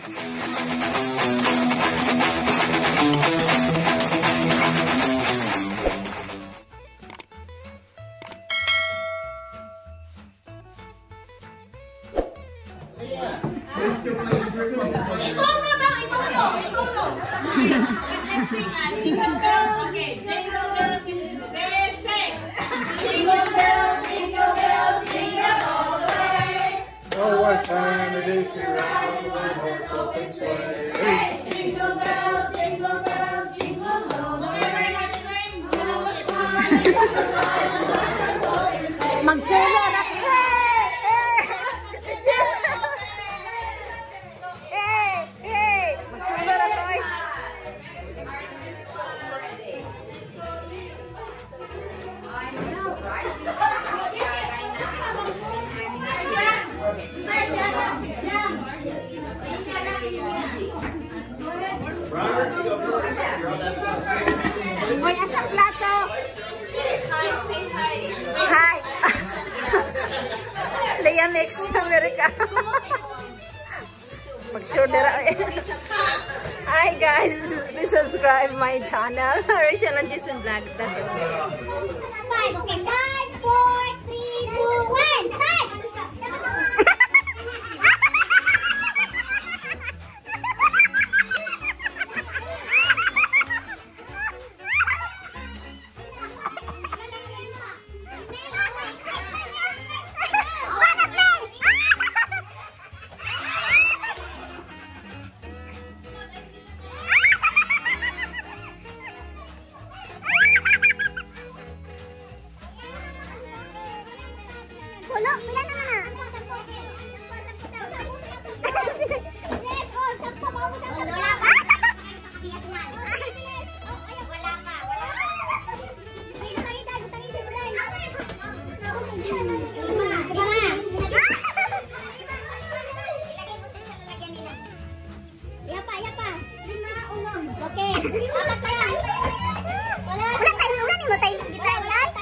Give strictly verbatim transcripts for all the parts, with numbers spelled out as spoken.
Jingle bells, okay. Jingle bells, they sing. Jingle bells, jingle bells, jingle all the way. Oh, what time it is to ride the one-horse open sleigh. Hey, jingle bells, jingle bells, jingle all the way. Magsolo na. Hoy, asa plato? Hi. Leia Mix America. Mag-shoulder. Hi guys, please subscribe my channel. Rachel and Jason Vlog. That's it. Five, okay, five, four, three, two, one, start! Wala, wala naman na. Okay. Wala tayo. Wala tayo. Wala ni mo tayo. Hindi tayo. Wala tayo.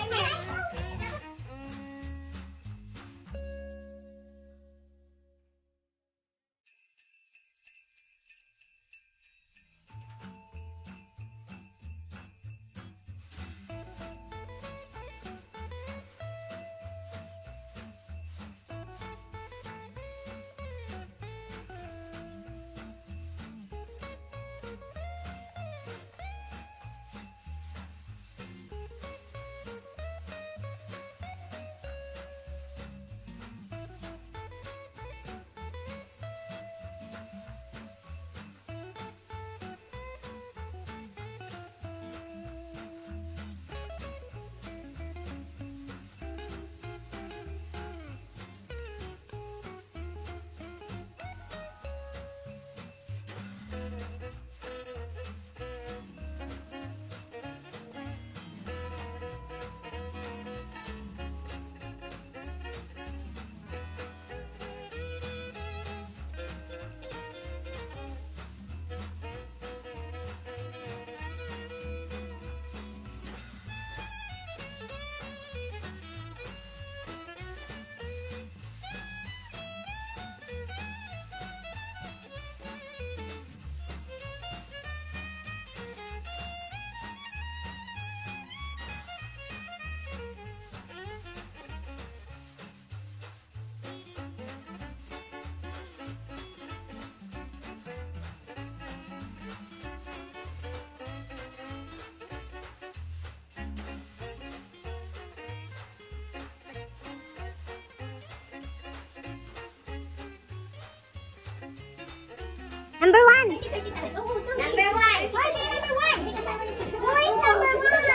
Number one. Number one. Why is it number one? Who is number one?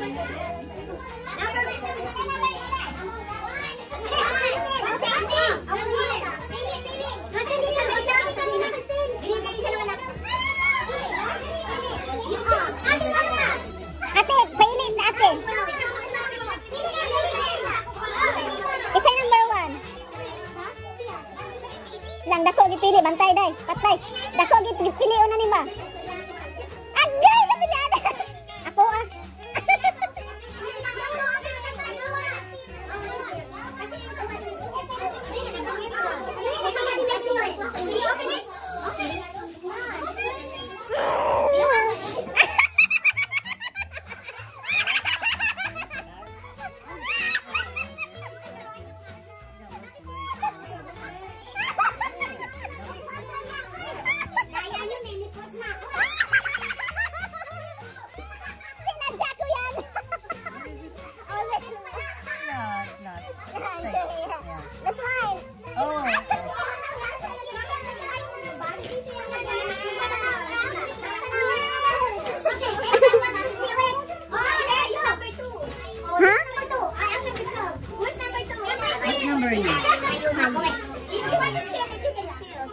Number Ate, pailin na ate. Isa number one. Lang dako gipili bantay day, patay. Dako gipili una ni ba? Agay napili ada. Ako ah. Okay.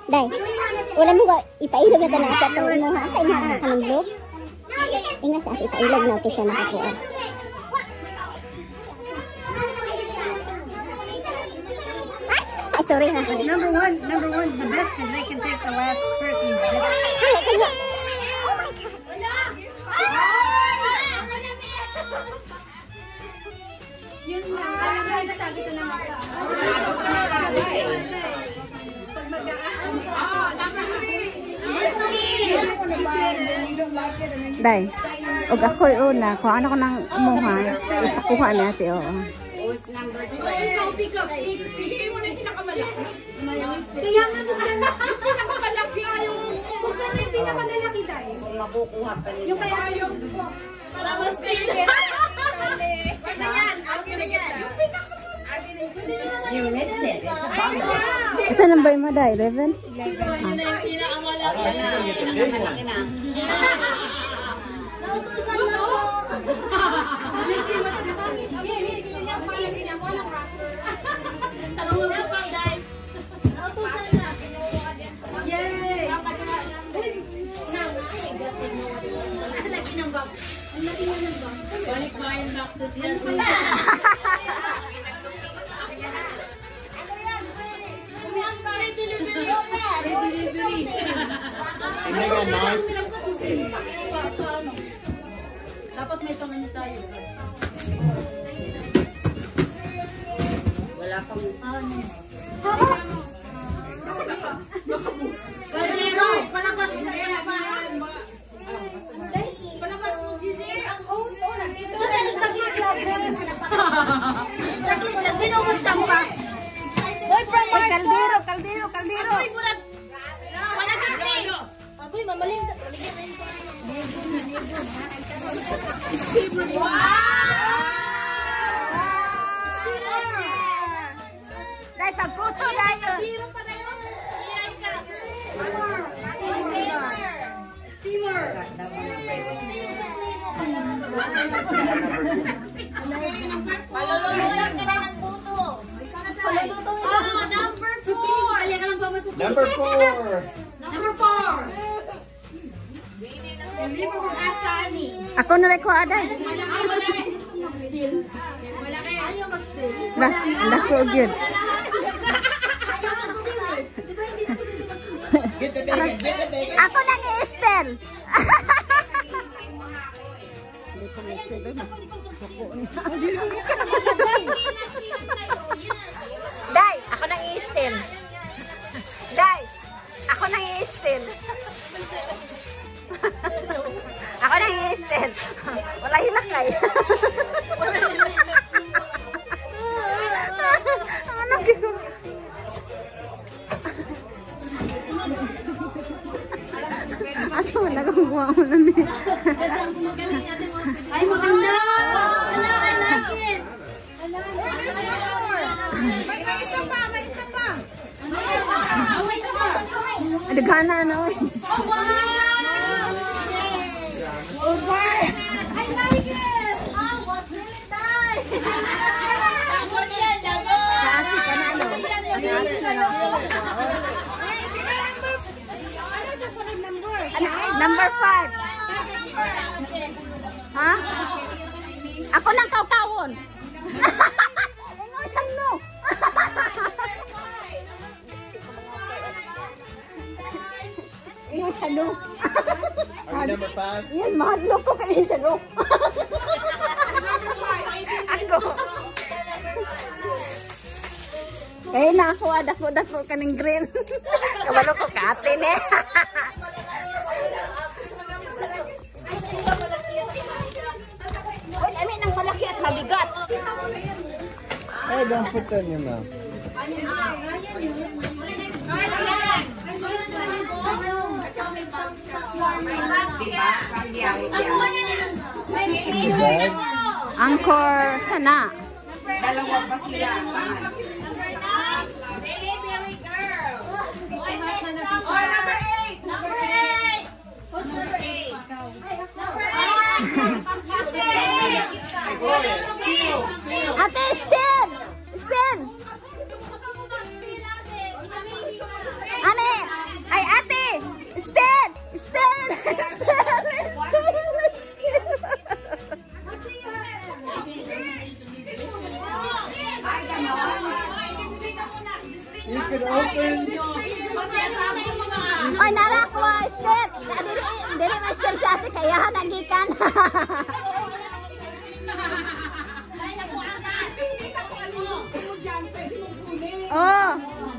Day, wala mo ba ipailog na tanong sa itong imuha? Sa imuha ang kanong blue? Ingat sa akin, ipailog na ito siya nakakuha. Ay, sorry ha. Number one, number one is the best because they can take the last person's best. Ay, kaya. Yun lang. Alam mo na sabi ko na maka. Pag mag-aan. Oh, number three. Day, og ako'y una, kung ano ko nang imuha, ipakuha natin, oo. Ikaw, ikaw. Hindi mo na yung pinakamalaki. Kaya nga mo na pinakamalaki yung... Kung saan yung pinakamalaki dahil? Kung makukuha pa nila. Yung kaya yung... Para mas kayo. Wag na yan. Agi na yan. Yung pinakamalaki. Yung nested. Isa number mo, Day? eleven? Yun na yung pinakamalaki na. Pinakamalaki na. Nautusan na ako. Nagsimat din sa akin. Palagi niya, walang rapper. Tanong mo na pa, guys. Nautusan na. Yay! Ang laki ng box. Ang laki ng box. Balik-bayan boxes yan. Delivery. Dapat may pangan tayo. Wala pang ano. Gardero! Palabas na yan! Palabas mo, Giselle! Ang host, oh, nandito! Saglit lang! Saglit lang! Binungon sampa! Hoy, Kaldero, kaldero, kaldero! Ako'y murag! Wala kang kaldero! Ako'y mamaling! Day, pagkuto, Day! Steamer! Palulutuin ka na ng puto! Palulutuin ka na! Number four! Number four. Number four! Libre mo asani! Ako na rin ko, Day. Ay, malaki! Mag-steal! Malaki! Ayaw mag-steal! Ba, dako gyud. Ayaw mag-steal! Ito hindi na pinili mag-steal! Get the bacon, get the bacon. Ako nang i-stel. Hindi ko ma-stel doon. Day, ako nang i-stel. Day, ako nang i-stel. Ako nang i-stel. Wala hilakay. Ano gito? Asa mo nagagawa mo na niya? Ay, maganda! Wala, I like it! May isa pa! May isa pa! May isa pa! Adagana na oy. Oh, wow! Over! I like it! Oh, what's really nice! Lagot yan, lagot! Kasi pa na ano. Kasi pa na. Number five. Ha? Ako nang kaw-kawon. Ingo siya no. Ingo siya no. Are you number five? Yan, mahadlok ko kayo siya no. Ako. Kaya na ako, dako-dako kaning green. Kabalo ko katin eh. Uy, amin ang malaki at mabigat. Hey, don't put that in your mouth. Angkor sana. Dalawa pa sila. Very, very girl. Or number eight. Number eight. Who's number eight? Number eight. Ate, stand! Stand! Ane! Ay, nara ko, Esther. Dili, dili, Esther si ate, kayahan ang gikan. Oh.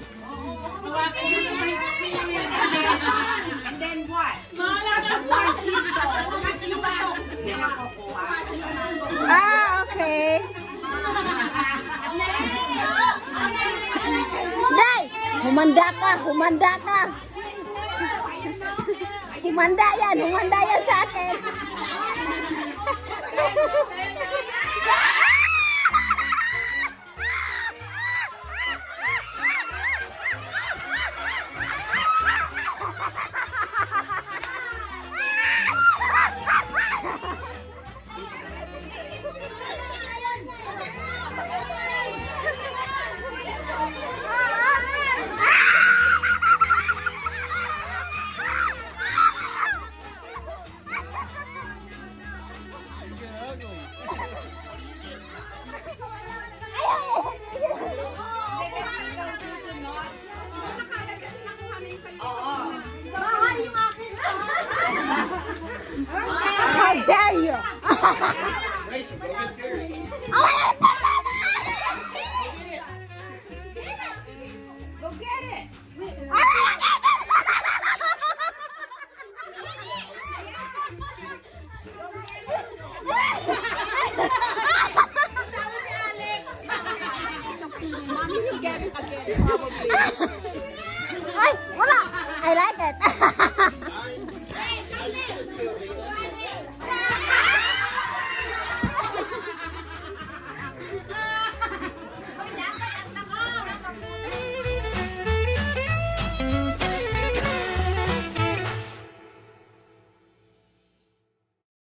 And then what? What cheese dough? Kasi yung batok. Hindi na kukuha. Ah, okay. Day, humanda ka, humanda ka. Humanda yan, humanda yan sa akin. How dare you? Rachel, go get yours. Go get it. Ay, wala. I like it.